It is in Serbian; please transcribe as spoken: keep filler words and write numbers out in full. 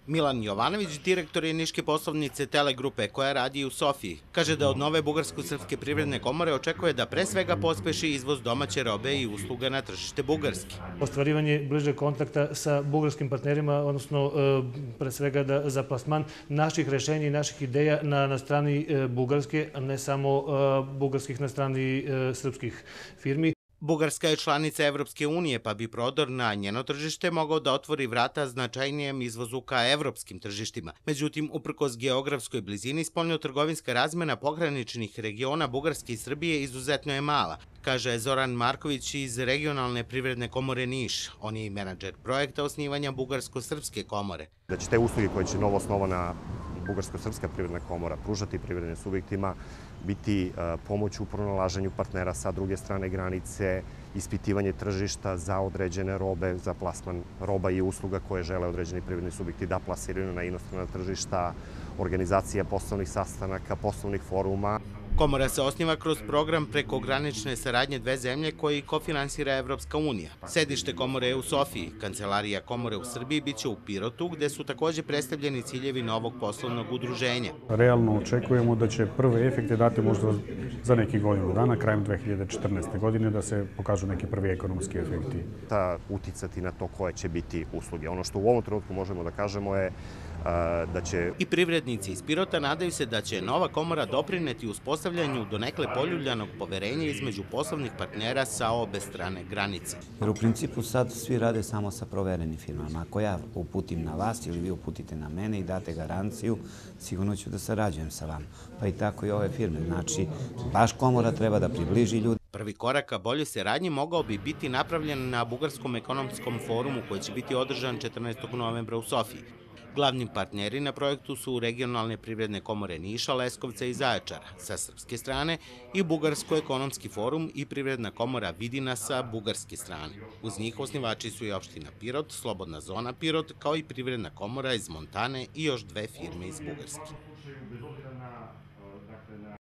Milan Jovanović, direktor je niške poslovnice Telegrupe koja radi u Sofiji, kaže da od nove Bugarsko-srpske privredne komore očekuje da pre svega pospeši izvoz domaće robe i usluga na tržište Bugarske. Ostvarivanje bližeg kontakta sa bugarskim partnerima, odnosno pre svega da za plasman naših rešenja i naših ideja na, na strani Bugarske, a ne samo bugarskih na strani srpskih firmi. Bugarska je članica Evropske unije, pa bi prodor na njeno tržište mogao da otvori vrata značajnijem izvozu ka evropskim tržištima. Međutim, uprkos geografskoj blizini, spoljnotrgovinska razmena pograničnih regiona Bugarske i Srbije izuzetno je mala, kaže Zoran Marković iz Regionalne privredne komore Niš. On je i menadžer projekta osnivanja Bugarsko-srpske komore. Da će te usluge koje će novo osnovana Bugarsko-srpska privredna komora pružati privrednim subjektima biti pomoć u pronalaženju partnera sa druge strane granice, ispitivanje tržišta za određene robe, za plasman roba i usluga koje žele određeni privredni subjekti da plasiraju na inostrana tržišta, organizacija poslovnih sastanaka, poslovnih foruma. Komora se osniva kroz program prekogranične saradnje dve zemlje koji kofinansira Evropska unija. Sedište komore je u Sofiji, kancelarija komore u Srbiji biće u Pirotu, gde su takođe predstavljeni ciljevi novog poslovnog udruženja. Realno očekujemo da će prve efekte dati možda za neki godinu dana, krajem dve hiljade četrnaeste. godine, da se pokažu neki prvi ekonomski efekti. Ta uticati na to koje će biti usluge. Ono što u ovom trenutku možemo da kažemo je da će... I privrednici iz Pirota nadaju se da će nova komora doprineti uspostavljanju donekle poljuljanog poverenja između poslovnih partnera sa obe strane granice. Jer u principu sad svi rade samo sa proverenim firmama. Ako ja uputim na vas ili vi uputite na mene i date garanciju, sigurno ću da sarađujem sa vama. Pa i tako i ove firme. Znači, baš komora treba da približi ljudi. Prvi korak ka boljoj saradnji mogao bi biti napravljen na Bugarskom ekonomskom forumu koji će biti održan četrnaestog novembra u Sofiji. Glavni partneri na projektu su Regionalne privredne komore Niša, Leskovca i Zaječara sa srpske strane i Bugarsko-ekonomski forum i privredna komora Vidina sa bugarske strane. Uz njih osnivači su i opština Pirot, Slobodna zona Pirot, kao i privredna komora iz Montane i još dve firme iz Bugarske.